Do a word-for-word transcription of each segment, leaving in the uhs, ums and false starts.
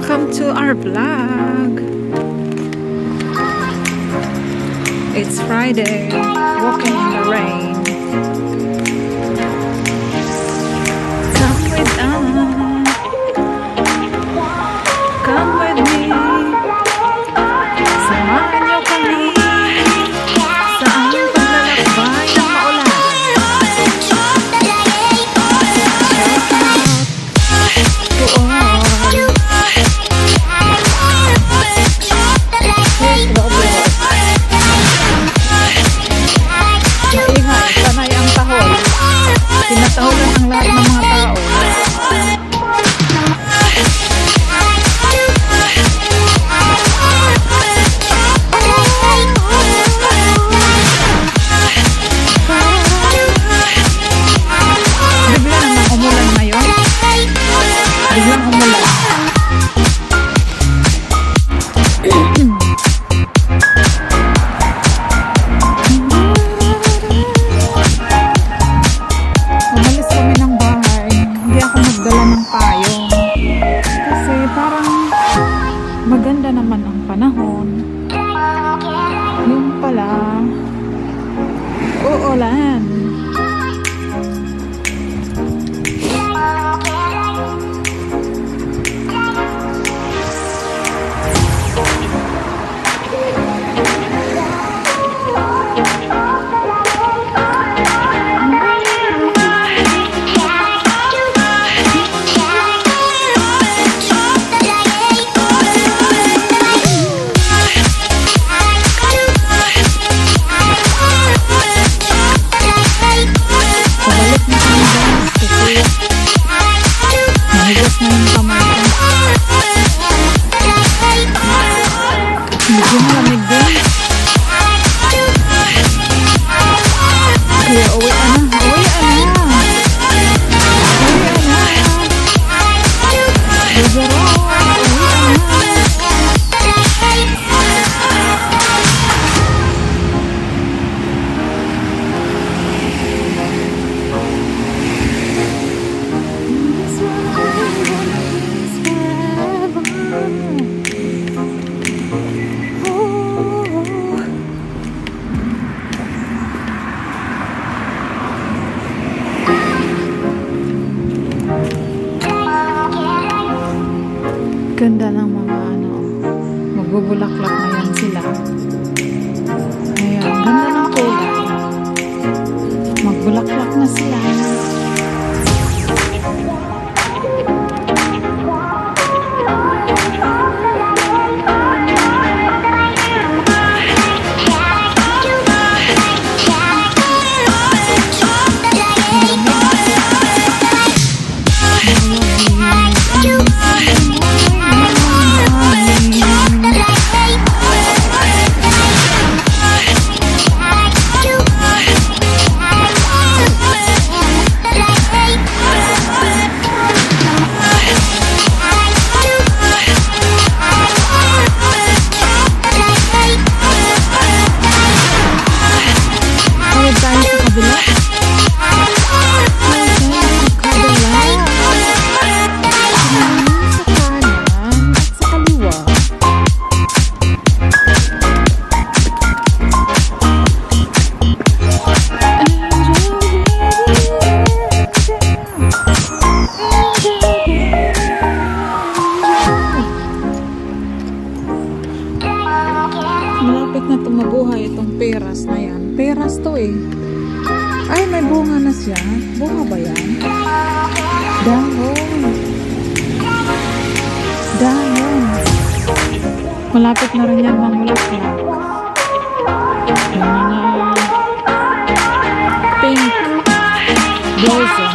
Welcome to our vlog. It's Friday, walking in the rain. Come with us. Come with me. Samahan niyo kami sa aming paglalakbay ng maulan. Tinatahulan ang lahat ng mga tao. Bigla namang umulan ngayon. Biglang umulan. Maganda naman ang panahon. Yung pala uulan. Nahigas na yung kamay ko. Medyo malamig din. Kaya uwi na. Uwi na. Uwi na. Buzaro. Uwi na. Ganda ng mga ano, magbubulaklak na yan sila. Ayan, ganda ng kulay. Magbulaklak na sila. Malapit na tumabuhay itong peras na yan. Peras to eh. Ay, may bunga na siya. Bunga ba yan? Dahon. Dahon. Malapit na rin yan mamulaklak. Yung mga pink blossom.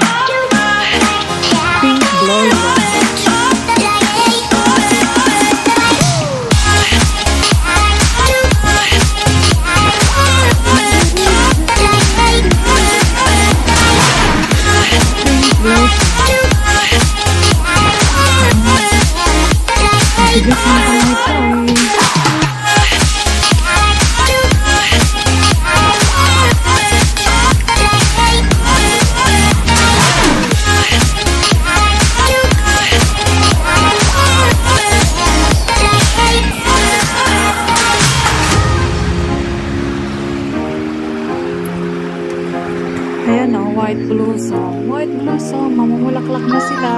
Pink blossom. Bigas na kami ito eh. white blossom. White blossom, mamumulaklak na sila.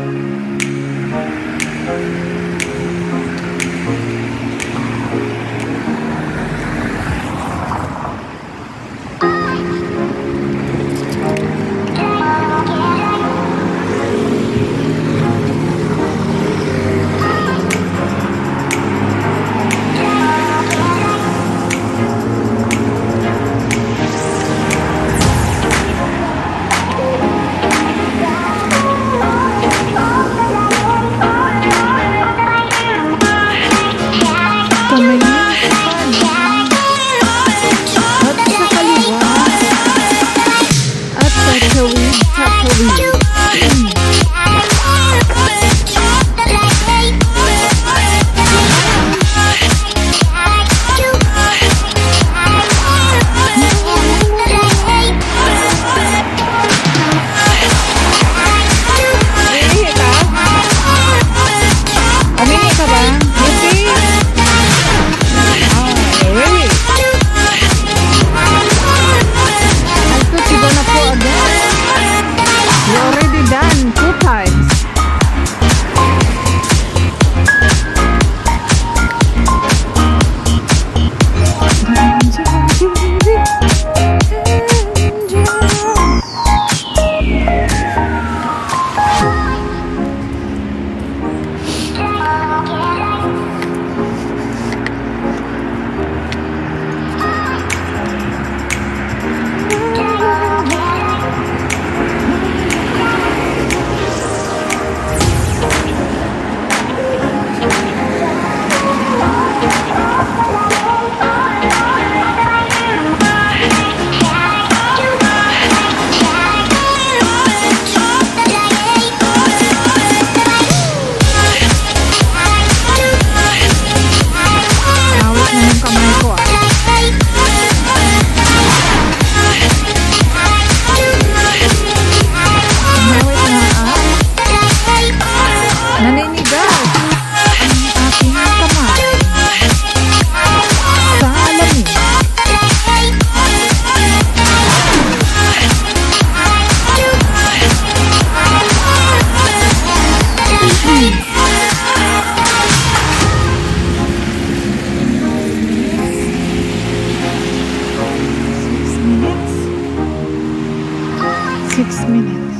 Six minutes.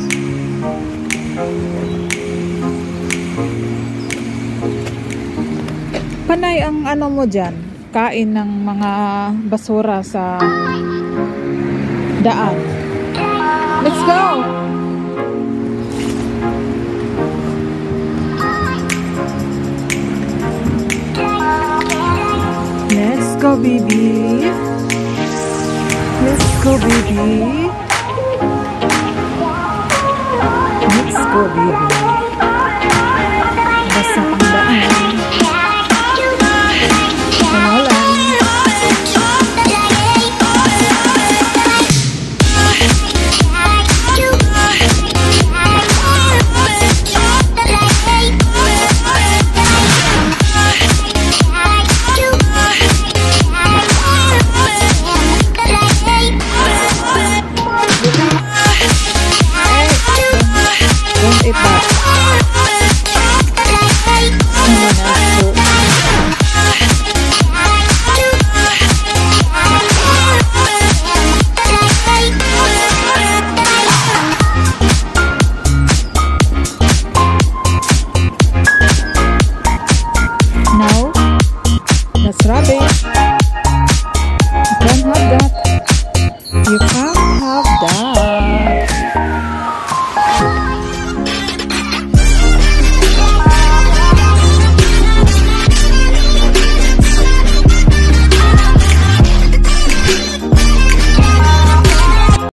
Panay ang ano mo dyan, kain ng mga basura sa daan. Let's go! Let's go, baby. Let's go, baby. Let's go, baby. Basta ang daan.